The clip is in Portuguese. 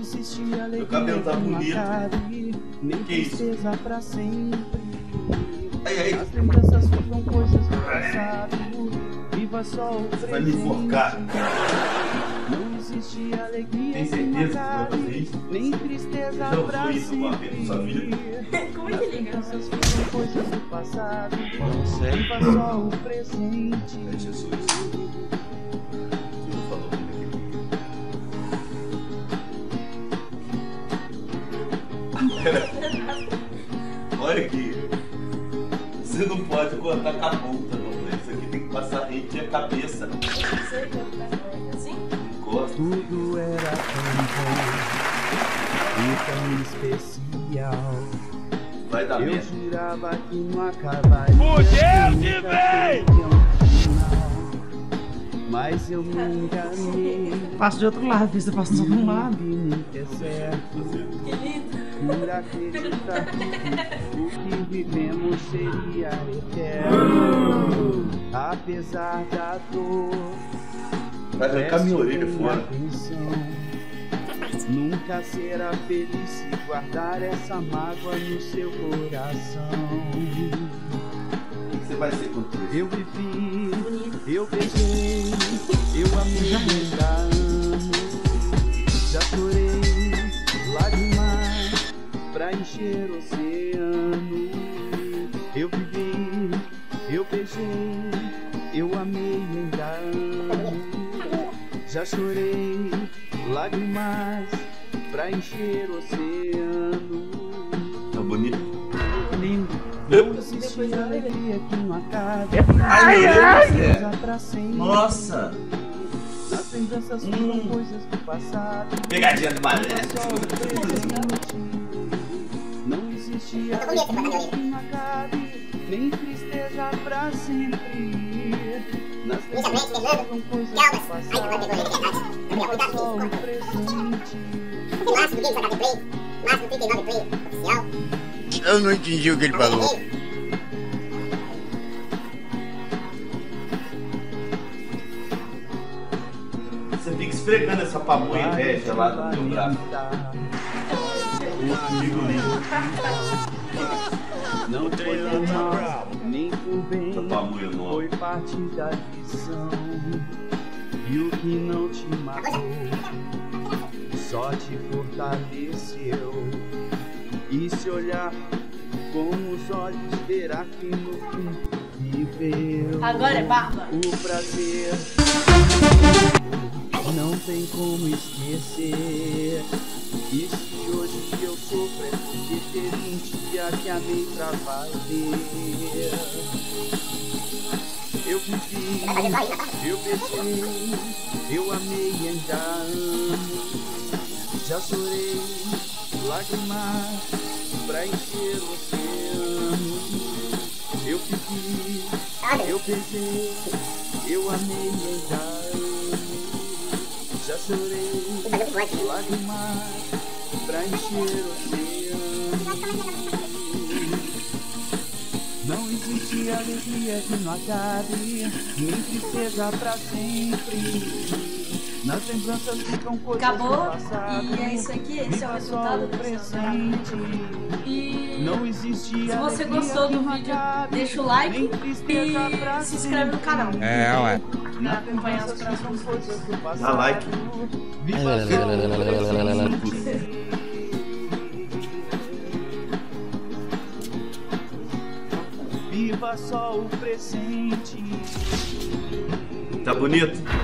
existe alegria. Meu cabelo tá bonito. Nem Que isso? tristeza pra sempre. Aí. As lembranças ficam coisas do passado. Viva só o presente. Vai me enforcar. Não existe alegria. Tem certeza que vai fazer isso? Nem tristeza pra Já usou isso uma vez na sua vida? Como é que liga? Essas ficam coisas do passado. Não sei. Viva só o presente. É Jesus. Jesus falou Olha aqui. Você não pode cortar com a ponta, não. Isso aqui tem que passar rente a cabeça. Assim? Encosta. Tudo era tão bom e tão especial. Vai dar Eu merda. jurava que não acabaria. Fudeu de vez! Mas eu me enganei. Passa de outro lado, você passa só de um lado. Nunca é certo. Que lindo. Por acreditar que o que vivemos seria eterno. Apesar da dor, Vai arrancar minha orelha fora. atenção. Nunca será feliz se guardar essa mágoa no seu coração. O que você vai ser com tudo? Eu vivi, eu beijei, eu amei, ainda amo. Já chorei lágrimas pra encher o oceano. Eu vivi, eu beijei, eu amei, ainda amo. Já chorei lágrimas pra encher o oceano. Tá bonito? Lindo. Não existe alegria que não acabe. Ai, Tristeza pra sempre. Nossa! Nas lembranças ficam coisas do passado. Pegadinha do Mané. Só o presente. Não existe alegria que não acabe, nem tristeza pra sempre. Nas lembranças ficam coisas do passado. Só o presente. Eu não entendi o que ele falou. Você fica esfregando essa pamonha velha lá no teu braço. Um amigo lindo. Não foi por mal, nem por bem. Essa pamonha nova. Foi parte da lição. E o que não te matou só te fortaleceu. E se olhar com os olhos, verá que no fim viveu. Agora é barba. O prazer não tem como esquecer. E se hoje eu sofro é porque teve um dia que amei pra valer. Eu vivi, eu beijei, eu amei e ainda amo. Já chorei lágrimas pra encher o oceano. Eu vivi, eu beijei, eu amei e ainda amo. Já chorei lágrimas pra encher o oceano. Não existe alegria que não acabe, nem tristeza pra sempre. Nas lembranças ficam coisas Acabou. do passado. E é isso aqui, esse é o Viva só resultado o do presente. E Não existe se você alegria gostou que do não vídeo, acabe, deixa o like nem tristeza pra e se inscreve no canal. É, ué. Pra acompanhar os próximos vídeos. coisas do passado. Dá like. Viva só o presente. Viva só o presente. Tá bonito?